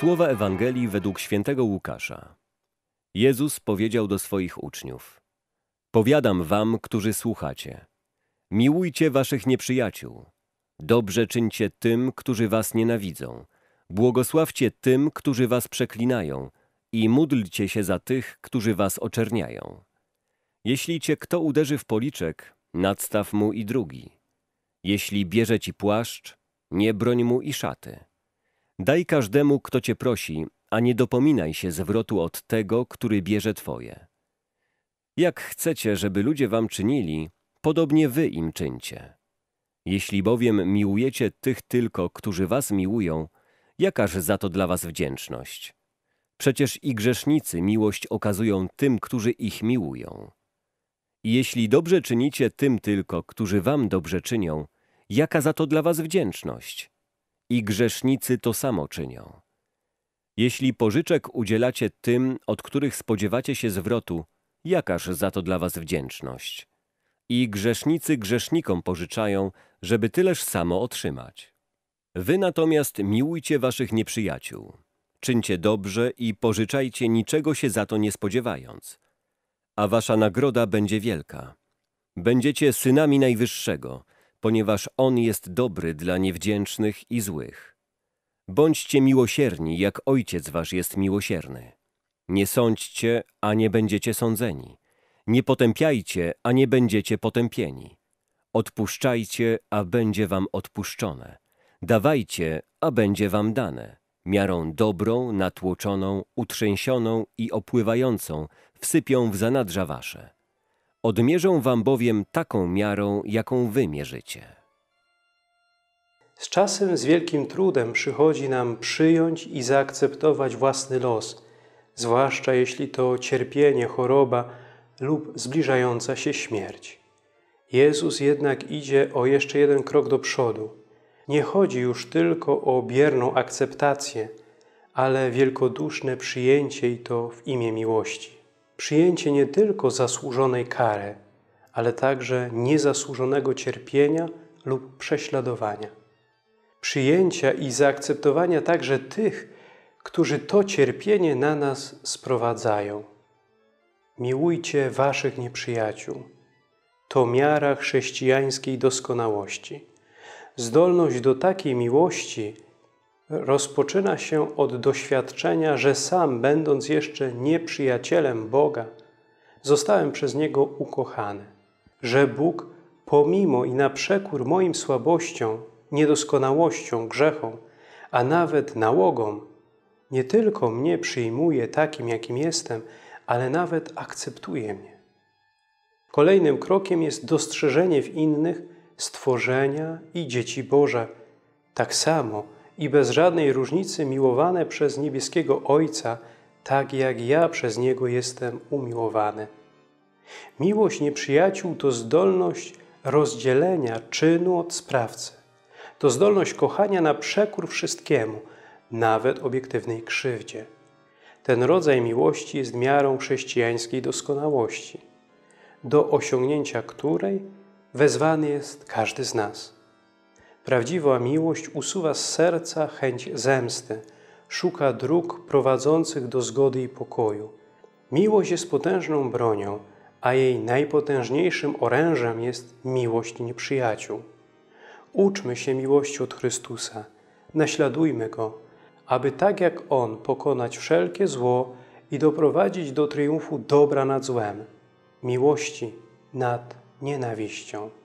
Słowa Ewangelii według świętego Łukasza. Jezus powiedział do swoich uczniów: Powiadam wam, którzy słuchacie, miłujcie waszych nieprzyjaciół, dobrze czyńcie tym, którzy was nienawidzą, błogosławcie tym, którzy was przeklinają i módlcie się za tych, którzy was oczerniają. Jeśli cię kto uderzy w policzek, nadstaw mu i drugi. Jeśli bierze ci płaszcz, nie broń mu i szaty. Daj każdemu, kto cię prosi, a nie dopominaj się zwrotu od tego, który bierze twoje. Jak chcecie, żeby ludzie wam czynili, podobnie wy im czyńcie. Jeśli bowiem miłujecie tych tylko, którzy was miłują, jakaż za to dla was wdzięczność? Przecież i grzesznicy miłość okazują tym, którzy ich miłują. I jeśli dobrze czynicie tym tylko, którzy wam dobrze czynią, jaka za to dla was wdzięczność? I grzesznicy to samo czynią. Jeśli pożyczek udzielacie tym, od których spodziewacie się zwrotu, jakaż za to dla was wdzięczność? I grzesznicy grzesznikom pożyczają, żeby tyleż samo otrzymać. Wy natomiast miłujcie waszych nieprzyjaciół. Czyńcie dobrze i pożyczajcie niczego się za to nie spodziewając. A wasza nagroda będzie wielka. Będziecie synami Najwyższego, ponieważ On jest dobry dla niewdzięcznych i złych. Bądźcie miłosierni, jak Ojciec wasz jest miłosierny. Nie sądźcie, a nie będziecie sądzeni. Nie potępiajcie, a nie będziecie potępieni. Odpuszczajcie, a będzie wam odpuszczone. Dawajcie, a będzie wam dane. Miarą dobrą, natłoczoną, utrzęsioną i opływającą wsypią w zanadrza wasze. Odmierzą wam bowiem taką miarą, jaką wy mierzycie. Z czasem z wielkim trudem przychodzi nam przyjąć i zaakceptować własny los, zwłaszcza jeśli to cierpienie, choroba lub zbliżająca się śmierć. Jezus jednak idzie o jeszcze jeden krok do przodu. Nie chodzi już tylko o bierną akceptację, ale wielkoduszne przyjęcie i to w imię miłości. Przyjęcie nie tylko zasłużonej kary, ale także niezasłużonego cierpienia lub prześladowania. Przyjęcia i zaakceptowania także tych, którzy to cierpienie na nas sprowadzają. Miłujcie waszych nieprzyjaciół. To miara chrześcijańskiej doskonałości. Zdolność do takiej miłości rozpoczyna się od doświadczenia, że sam, będąc jeszcze nieprzyjacielem Boga, zostałem przez Niego ukochany. Że Bóg, pomimo i na przekór moim słabościom, niedoskonałościom, grzechom, a nawet nałogom, nie tylko mnie przyjmuje takim, jakim jestem, ale nawet akceptuje mnie. Kolejnym krokiem jest dostrzeżenie w innych stworzenia i dzieci Boże, tak samo i bez żadnej różnicy miłowane przez niebieskiego Ojca, tak jak ja przez Niego jestem umiłowany. Miłość nieprzyjaciół to zdolność rozdzielenia czynu od sprawcy. To zdolność kochania na przekór wszystkiemu, nawet obiektywnej krzywdzie. Ten rodzaj miłości jest miarą chrześcijańskiej doskonałości, do osiągnięcia której wezwany jest każdy z nas. Prawdziwa miłość usuwa z serca chęć zemsty, szuka dróg prowadzących do zgody i pokoju. Miłość jest potężną bronią, a jej najpotężniejszym orężem jest miłość nieprzyjaciół. Uczmy się miłości od Chrystusa, naśladujmy Go, aby tak jak On pokonać wszelkie zło i doprowadzić do triumfu dobra nad złem, miłości nad nienawiścią.